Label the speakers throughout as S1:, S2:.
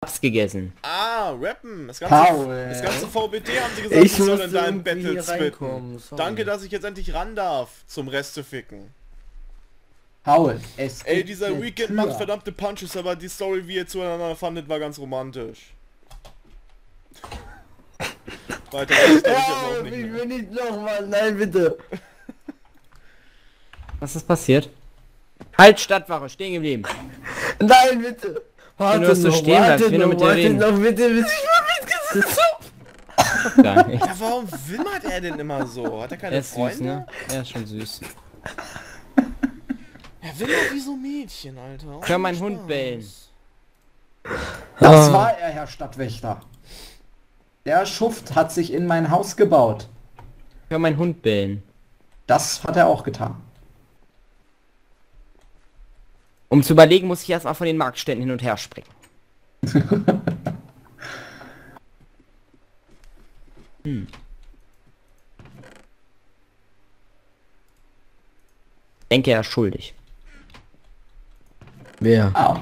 S1: Hab's gegessen.
S2: Ah, rappen. Das
S3: Paul.
S2: ganze VBT haben sie gesagt,
S3: Ich
S2: ich soll
S3: musste
S2: in deinem
S3: irgendwie
S2: Battle
S3: hier
S2: spitten.
S3: reinkommen, sorry.
S2: Danke, dass ich jetzt endlich ran darf, zum Rest zu ficken.
S3: Paul, es
S2: Ey,
S3: gibt
S2: dieser
S3: eine
S2: Weekend
S3: Tür.
S2: macht verdammte Punches, aber die Story, wie ihr zueinander fandet, war ganz romantisch. Weiter weiß ich glaube ich jetzt auch nicht
S3: Ich
S2: mehr.
S3: will nicht nochmal, nein bitte.
S1: Was ist passiert? Halt, Stadtwache, stehen geblieben.
S3: Nein bitte.
S1: Wenn du so stehen bleibst, ich will nur mit dir reden.
S3: noch bitte, bis ich mal mitgesetzt hab.
S1: Gar nicht.
S2: Ja, warum wimmert er denn immer so? Hat er
S1: Er
S2: keine
S1: ist süß,
S2: Freunde?
S1: ne? Er ist schon süß.
S2: Er wimmert wie so Mädchen, Alter.
S1: Ich hör meinen
S2: Ohne
S1: Hund
S2: Spaß.
S1: bellen.
S3: Das war er, Herr Stadtwächter. Der Schuft hat sich in mein Haus gebaut.
S1: Ich hör meinen Hund bellen.
S3: Das hat er auch getan.
S1: Um zu überlegen, muss ich erstmal von den Marktständen hin und her springen. Denke, er ist schuldig.
S3: Wer? Au.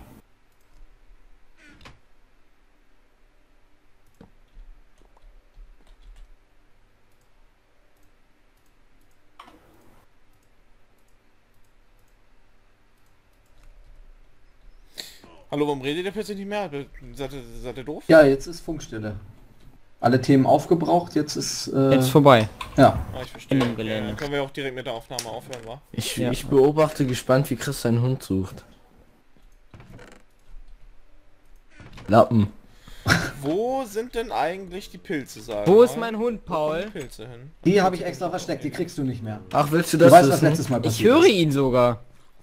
S2: Hallo, warum redet ihr plötzlich nicht mehr? Seid ihr doof?
S3: Ja, jetzt ist Funkstille. Alle Themen aufgebraucht, jetzt ist...
S1: Jetzt vorbei.
S3: ja.
S2: Ah, ich verstehe.
S1: In dem Gelände.
S2: Dann können wir auch direkt mit der Aufnahme aufhören, wa?
S4: Ich beobachte gespannt, wie Chris seinen Hund sucht. Lappen.
S2: Wo sind denn eigentlich die Pilze, sagen
S1: Wo
S2: wir
S1: ist
S2: mal?
S1: mein Hund,
S2: Wo kommen
S1: Paul?
S2: die Pilze hin?
S3: Die habe ich extra versteckt, die kriegst du nicht mehr.
S4: Ach, willst du
S3: Du
S4: das
S3: weißt, was
S4: wissen?
S3: letztes Mal
S1: Ich
S3: passiert
S1: höre
S3: ist.
S1: ihn sogar.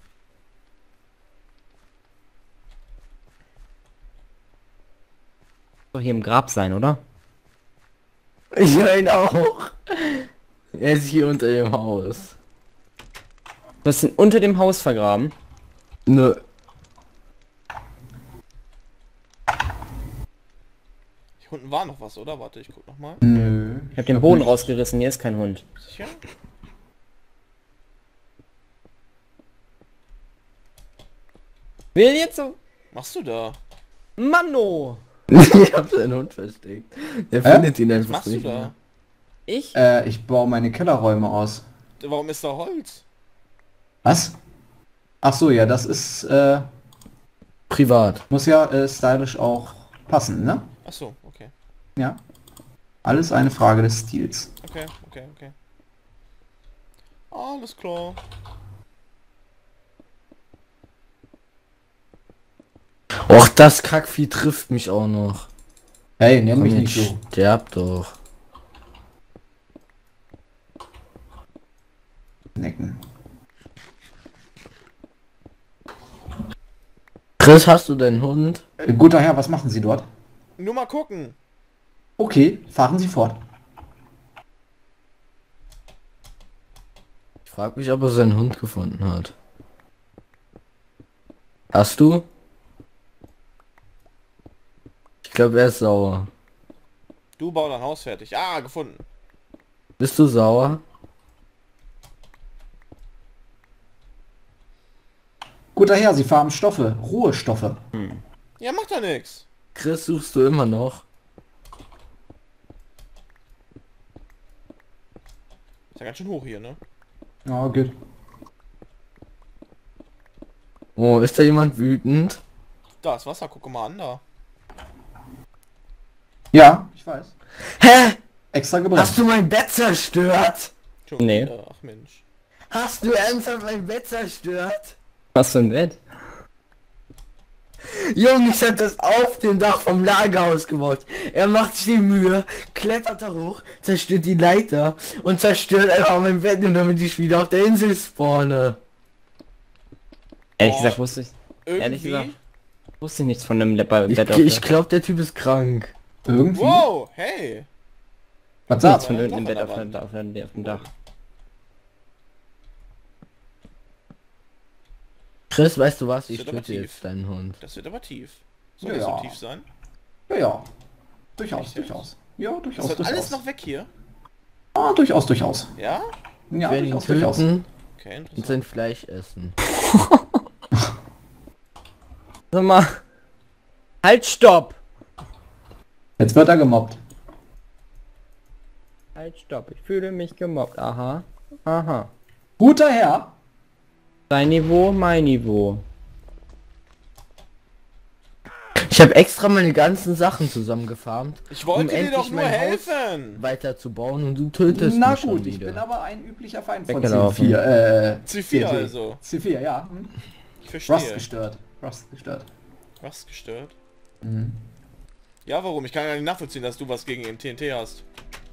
S1: Soll hier im Grab sein, oder?
S4: Ich höre ihn auch. Er ist hier unter dem Haus.
S1: Du hast ihn unter dem Haus vergraben.
S4: Nö.
S2: Hier unten war noch was, oder? Warte, ich guck nochmal.
S3: Nö.
S1: Ich habe den Boden rausgerissen, hier ist kein Hund.
S2: Sicher?
S1: Will jetzt so...
S2: Machst du da?
S1: Manno!
S4: Ich hab seinen Hund versteckt. Der findet ihn
S2: Was
S4: einfach
S2: machst du
S4: nicht
S2: da?
S4: mehr.
S1: Ich?
S3: Ich baue meine Kellerräume aus.
S2: Warum ist da Holz?
S3: Was? Ach so, ja, das ist,
S4: Privat.
S3: muss ja stylisch auch passen, ne?
S2: Ach so, okay.
S3: Ja. Alles eine Frage des Stils.
S2: Okay. Alles klar.
S4: Och, das Kackvieh trifft mich auch noch.
S3: Hey, nenn
S4: Komm,
S3: mich
S4: jetzt
S3: nicht so.
S4: sterb doch.
S3: Necken.
S4: Chris, hast du deinen Hund?
S3: Guter Herr, was machen Sie dort?
S2: Nur mal gucken.
S3: Okay, fahren Sie fort.
S4: Ich frag mich, ob er seinen Hund gefunden hat. Hast du? Ich glaube, er ist sauer.
S2: Du bau dein Haus fertig. Ah, gefunden.
S4: Bist du sauer?
S3: Guter Herr, Sie farmen Stoffe, Ruhestoffe.
S2: Ja, macht ja nix.
S4: Chris, suchst du immer noch?
S2: Ist ja ganz schön hoch hier, ne?
S3: Ja, gut.
S4: Oh, ist da jemand wütend?
S2: Da ist Wasser, guck mal an da.
S3: Ja, ich weiß.
S4: Hä?
S3: Extra gebracht.
S4: Hast du mein Bett zerstört?
S2: Schon
S1: Nee.
S2: wieder. Ach Mensch.
S4: Hast du ernsthaft mein Bett zerstört?
S1: Was für ein Bett?
S4: Junge, ich hab das auf dem Dach vom Lagerhaus gebaut. Er macht sich die Mühe, klettert da hoch, zerstört die Leiter und zerstört einfach mein Bett, nur damit ich wieder auf der Insel spawne.
S1: Ehrlich
S2: Oh.
S1: gesagt wusste ich... Ehrlich
S2: Irgendwie.
S1: gesagt, wusste ich nichts von einem Bett
S4: Ich,
S1: auf
S4: ich glaube, der Typ ist krank.
S3: Irgendwie?
S2: Wow, hey.
S3: Was
S1: nichts
S3: sagst
S1: von
S2: Ja,
S1: irgendeinem
S2: Dach
S1: Bett
S2: an
S1: auf
S2: der
S1: dem Dach.
S4: Chris, weißt du was?
S2: Das
S4: Ich
S2: wird aber
S4: töte
S2: tief.
S4: jetzt deinen Hund.
S2: Das wird aber tief. Soll
S3: Ja.
S2: das so tief sein?
S3: Ja, ja. Durchaus,
S2: Echt jetzt?
S3: durchaus. Ja,
S2: Das
S3: durchaus,
S2: wird
S3: durchaus.
S2: alles noch weg hier?
S3: Ah, durchaus, durchaus.
S2: Ja?
S3: Ja,
S4: Ich werde ihn
S3: durchaus, durchaus.
S4: töten
S2: Okay,
S4: und
S2: interessant.
S4: sein Fleisch essen.
S1: Sag mal, Halt, stopp!
S3: Jetzt wird er gemobbt.
S1: Halt, stopp. Ich fühle mich gemobbt. Aha. Aha.
S3: Guter Herr.
S1: Dein Niveau, mein Niveau.
S4: Ich habe extra meine ganzen Sachen zusammengefarmt,
S2: Ich wollte dir
S4: endlich
S2: doch nur
S4: mein Haus
S2: helfen.
S4: weiterzubauen und du tötest
S3: Na
S4: mich schon
S3: gut, ich
S4: wieder.
S3: bin aber ein üblicher Feind von
S1: Weggelaufen.
S3: C4.
S2: C4
S3: CT.
S2: also.
S3: C4, ja. Hm.
S2: Ich verstehe.
S3: Rust gestört. Rust gestört.
S2: Was gestört?
S3: Mhm.
S2: Ja, warum? Ich kann ja nicht nachvollziehen, dass du was gegen den TNT hast.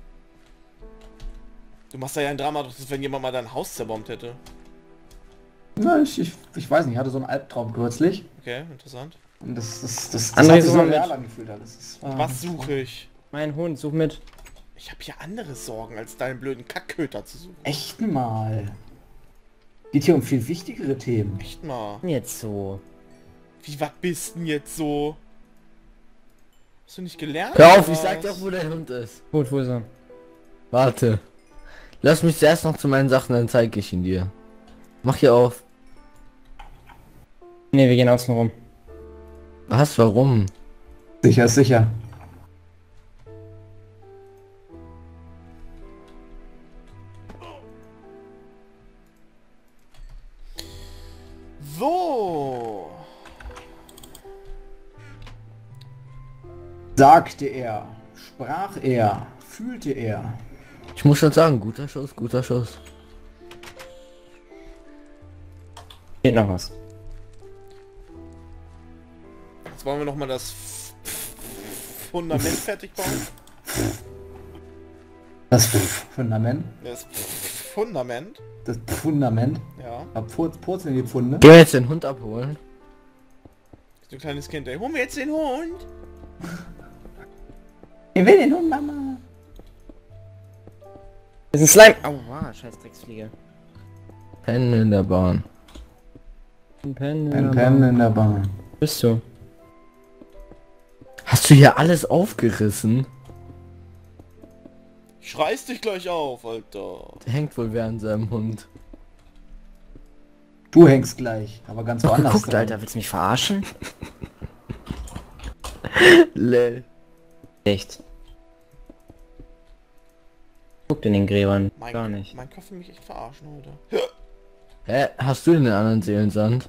S2: Du machst da ja ein Drama, wenn jemand mal dein Haus zerbombt hätte.
S3: Na, ich weiß nicht, ich hatte so einen Albtraum kürzlich.
S2: Okay, interessant.
S3: Und das
S1: André,
S3: hat sich
S1: such
S3: so
S1: mal mit.
S3: real angefühlt alles.
S2: Was suche ich?
S1: Mein Hund, such mit.
S2: Ich habe hier andere Sorgen, als deinen blöden Kackköter zu suchen.
S3: Echt mal. Geht hier um viel wichtigere Themen.
S2: Echt mal.
S1: Jetzt so.
S2: Wie, was bist denn jetzt so? Hast du nicht gelernt?
S4: Hör auf,
S2: oder
S4: ich sag
S2: was?
S4: doch, wo dein Hund ist.
S1: Gut, wo ist er?
S4: Warte. Lass mich zuerst noch zu meinen Sachen, dann zeige ich ihn dir. Mach hier auf.
S1: Ne, wir gehen außen rum.
S4: Was, warum?
S3: Sicher, ist sicher.
S2: So.
S3: Sagte er, sprach er, fühlte er.
S4: Ich muss schon sagen, guter Schuss, guter Schuss.
S1: Geht noch was.
S2: Jetzt wollen wir noch mal das Fundament fertig bauen.
S3: Das Fundament.
S2: Das Fundament.
S3: Das Fundament.
S2: Ja.
S3: Purzeln die Pfunde.
S4: Gehen wir jetzt den Hund abholen?
S2: So ein kleines Kind, ey. Holen wir jetzt den Hund?
S3: Ich will den Hund, Mama.
S1: Das ist ein Slime. Aua, scheiß Drecksfliege.
S4: Pennen in der Bahn.
S1: Ein Pen.
S3: Ein Pen in der Bahn.
S1: Bist du?
S4: Hast du hier alles aufgerissen?
S2: Ich reiß dich gleich auf, Alter.
S4: Der hängt wohl wer an seinem Hund.
S3: Du hängst gleich, aber ganz woanders.
S1: Guckt,
S3: dran.
S1: Alter, willst du mich verarschen?
S4: Lel.
S1: Echt. Guckt in den Gräbern.
S2: Mein,
S1: Gar nicht.
S2: Mein Kopf will mich echt verarschen heute.
S4: Hä? Hast du den anderen Seelensand?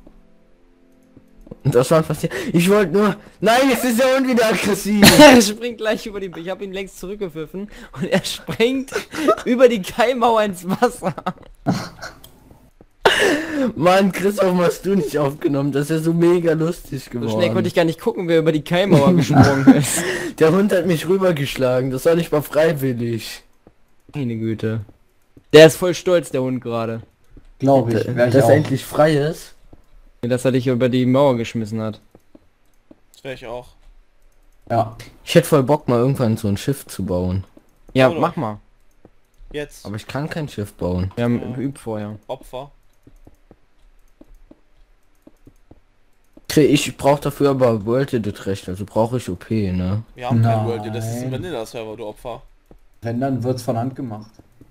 S4: Und das war passiert. Ich wollte nur... Nein, jetzt ist der Hund wieder aggressiv.
S1: Er springt gleich über die... Ich habe ihn längst zurückgepfiffen und er springt über die Kaimauer ins Wasser.
S4: Mann, Chris, warum hast du nicht aufgenommen? Das ist ja so mega lustig geworden.
S1: So schnell konnte ich gar nicht gucken, wer über die Kaimauer gesprungen ist.
S4: Der Hund hat mich rübergeschlagen. Das war nicht mal freiwillig.
S1: Meine Güte. Der ist voll stolz, der Hund gerade.
S3: Glaube ich. Wär ich
S4: Dass
S3: auch.
S4: er endlich frei ist.
S1: Dass er dich über die Mauer geschmissen hat.
S2: Das wäre ich auch.
S3: Ja.
S4: Ich hätte voll Bock, mal irgendwann so ein Schiff zu bauen.
S1: Ja,
S2: Oder?
S1: mach mal.
S2: Jetzt.
S4: Aber ich kann kein Schiff bauen.
S1: Wir haben geübt vorher.
S2: Opfer.
S4: Ich brauche dafür aber World Edit Recht, also brauche ich OP, ne?
S2: Wir haben kein
S3: Nein.
S2: World, das ist ein Vanilla-Server, du Opfer.
S3: Wenn, dann wird's von Hand gemacht.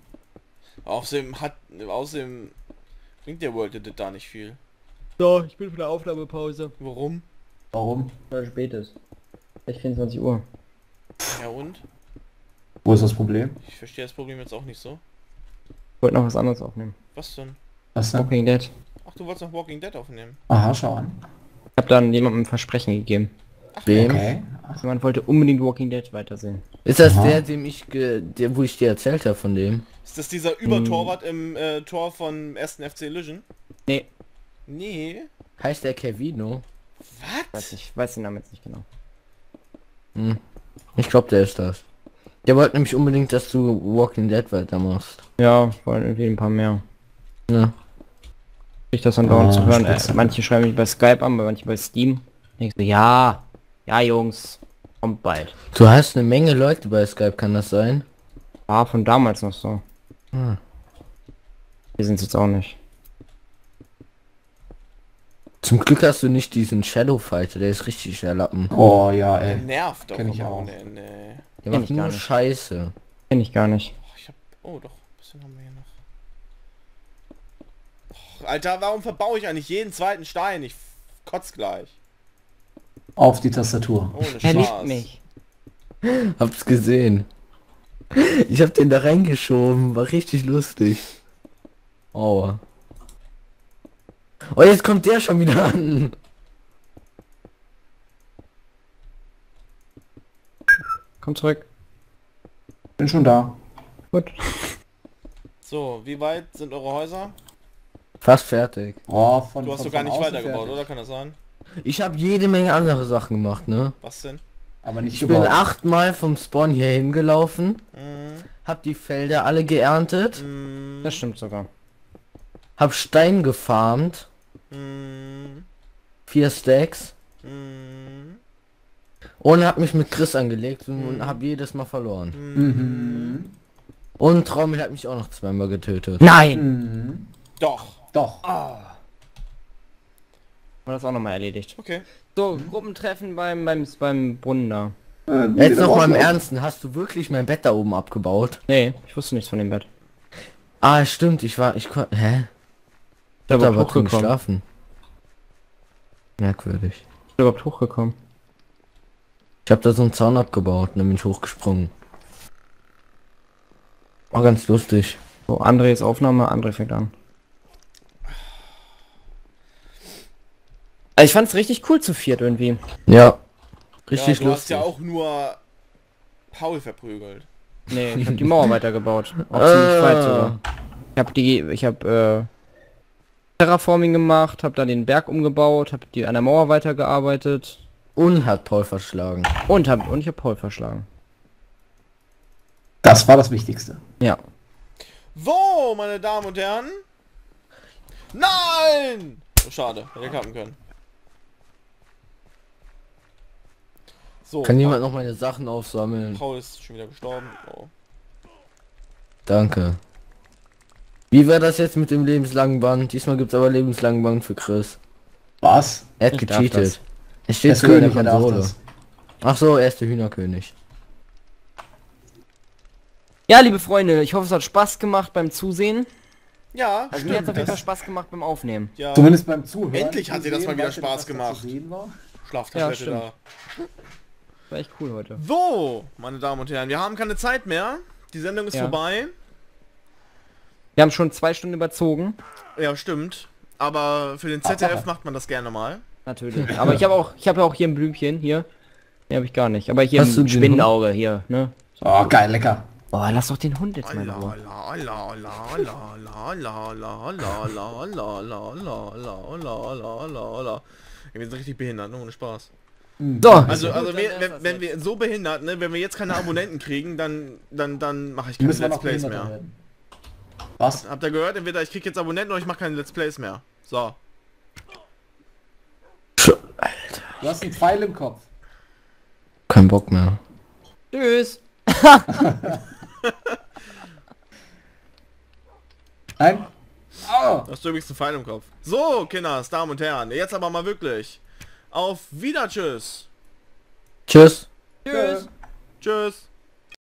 S2: Außerdem bringt der World Edit da nicht viel.
S1: So, ich bin für der Aufnahmepause.
S2: Warum?
S3: Warum?
S1: Weil spät ist. Echt 24 Uhr.
S2: Ja und?
S3: Wo ist das Problem?
S2: Ich verstehe das Problem jetzt auch nicht so.
S1: Ich wollte noch was anderes aufnehmen.
S2: Was denn?
S3: Was denn?
S1: Walking Dead.
S2: Ach, du wolltest noch Walking Dead aufnehmen.
S3: Aha, schau an.
S1: Ich habe dann jemandem ein Versprechen gegeben.
S4: Wem?
S3: Okay.
S1: Jemand wollte unbedingt Walking Dead weitersehen.
S4: Ist das
S3: Aha.
S4: der, dem ich, wo ich dir erzählt habe von dem?
S2: Ist das dieser Übertorwart im Tor von 1. FC Illusion?
S1: Nee,
S2: Nee.
S4: Heißt der Kevino?
S2: Was?
S1: weiß den Namen jetzt nicht genau.
S4: Hm. Ich glaube, der ist das. Der wollte nämlich unbedingt, dass du Walking Dead weitermachst.
S1: Ja, wollen irgendwie ein paar mehr.
S4: Ja.
S1: Ich das dann dauernd zu hören.
S3: spitze.
S1: Manche schreiben mich bei Skype an, manche bei Steam. Ich so, ja, Jungs, kommt bald.
S4: Du hast eine Menge Leute bei Skype, kann das sein?
S1: War von damals noch so.
S4: Hm.
S1: Wir sind jetzt auch nicht.
S4: Zum Glück hast du nicht diesen Shadow Fighter, der ist richtig der Lappen.
S3: Oh ja,
S2: Der
S3: ey.
S2: nervt doch
S3: Kenn ich
S2: immer
S3: auch.
S2: ohne Ende.
S4: Der
S1: Kenn
S4: macht
S1: ich gar
S4: nur
S1: nicht.
S4: Scheiße.
S1: Kenn ich gar nicht.
S2: Oh, ich hab... Oh, doch. Ein bisschen haben wir hier noch. Och, Alter, warum verbaue ich eigentlich jeden zweiten Stein? Ich kotz gleich.
S3: auf die Tastatur.
S2: Ohne
S1: Er liebt
S2: Spaß.
S1: mich.
S4: Hab's gesehen. Ich hab den da reingeschoben, war richtig lustig. Aua. Oh, jetzt kommt der schon wieder an.
S1: Komm zurück.
S3: Bin schon da.
S1: Gut.
S2: So, wie weit sind eure Häuser?
S4: Fast fertig.
S3: Oh,
S2: Du hast doch gar nicht weitergebaut, oder? Kann das sein?
S4: Ich habe jede Menge andere Sachen gemacht, ne?
S2: Was denn?
S3: Aber nicht
S4: Ich bin
S3: gebaut.
S4: 8-mal vom Spawn hier hingelaufen, hab die Felder alle geerntet,
S1: Das stimmt sogar.
S4: hab Stein gefarmt, 4 Stacks, und hab mich mit Chris angelegt und hab jedes Mal verloren.
S3: Mhm.
S4: Und Traumel hat mich auch noch zweimal getötet.
S1: Nein!
S3: Mhm.
S2: Doch.
S3: Doch.
S1: Haben wir das auch nochmal erledigt.
S2: Okay.
S1: So, Gruppentreffen beim Brunnen da.
S4: Jetzt noch mal im Ernsten, hast du wirklich mein Bett da oben abgebaut?
S1: Nee, ich wusste nichts von dem Bett.
S4: Ah, stimmt, ich konnte, hä?
S1: Ich bin
S4: Da
S1: überhaupt
S4: war drin
S1: hochgekommen.
S4: geschlafen. Merkwürdig.
S1: Ich bin überhaupt hochgekommen.
S4: Ich habe da so einen Zaun abgebaut und dann bin ich hochgesprungen. War ganz lustig.
S1: So, André ist Aufnahme, André fängt an. Also ich fand's richtig cool zu viert irgendwie.
S4: Ja. Richtig
S2: Ja, du hast
S4: lustig.
S2: ja auch nur Paul verprügelt.
S1: Nee, ich habe die Mauer weitergebaut. Auch ziemlich weit sogar. Ich habe Terraforming gemacht, habe dann den Berg umgebaut, habe die an der Mauer weitergearbeitet
S4: Und hat Paul verschlagen.
S1: und ich habe Paul verschlagen.
S3: Das war das Wichtigste.
S1: Ja.
S2: So, meine Damen und Herren. Nein! Oh, schade, hätte klappen können. So,
S4: Kann jemand noch meine Sachen aufsammeln?
S2: Paul ist schon wieder gestorben. Oh.
S4: Danke. Wie war das jetzt mit dem lebenslangen Band? Diesmal gibt's aber lebenslangen Band für Chris.
S3: Was?
S4: Er hat
S1: Ich darf
S4: gecheatet.
S1: das.
S4: Es steht
S3: Der
S4: sogar in der
S3: König, er darf
S4: Konsole.
S3: das.
S4: Ach so, er ist der Hühnerkönig.
S1: Ja, liebe Freunde, ich hoffe, es hat Spaß gemacht beim Zusehen.
S2: Ja,
S1: Also mir hat es auf jeden Fall
S2: das,
S1: Spaß gemacht beim Aufnehmen.
S2: ja,
S3: Zumindest beim Zuhören.
S2: Endlich hat dir das
S3: Zu
S2: mal wieder
S3: weißt du,
S2: Spaß
S3: was da
S2: gemacht.
S3: zu sehen war?
S2: Schlaftablette
S1: Ja,
S2: da.
S1: War echt cool heute.
S2: So, meine Damen und Herren, wir haben keine Zeit mehr. Die Sendung ist
S1: Ja.
S2: vorbei.
S1: Wir haben schon 2 Stunden überzogen.
S2: Ja, stimmt. Aber für den ZDF macht man das gerne mal.
S1: Natürlich. Aber ich habe ja auch hier ein Blümchen, hier. Nee, habe ich gar nicht. Aber hier
S4: Hast du
S1: ein
S4: den
S1: Spinnenauge, hier, ne?
S3: Oh, geil, lecker.
S1: Oh, lass doch den Hund jetzt mal in
S2: Allah,
S1: Ruhe.
S2: Allah, Allah, Allah, Allah, Allah, Allah, Allah, Allah, Allah, Allah, Allah, Allah, Allah, Allah, Allah. Ja, wir sind richtig behindert, ne? Ohne Spaß.
S1: So,
S2: Also wir,
S1: dann
S2: wenn wir so behindert, ne? Wenn wir jetzt keine Abonnenten kriegen, dann mache ich keine
S3: Müssen wir
S2: Let's
S3: noch
S2: Plays
S3: behinderter
S2: mehr.
S3: werden. Was?
S2: Habt ihr gehört? Entweder ich krieg jetzt Abonnenten oder ich mache keine Let's Plays mehr. So.
S3: Du hast einen Pfeil im Kopf.
S4: Kein Bock mehr.
S1: tschüss.
S3: Nein? Oh.
S2: Da hast du übrigens einen Pfeil im Kopf. So, Kinders, Damen und Herren, jetzt aber mal wirklich. Auf Wieder, tschüss.
S4: Tschüss.
S1: Tschüss.
S2: Tschüss.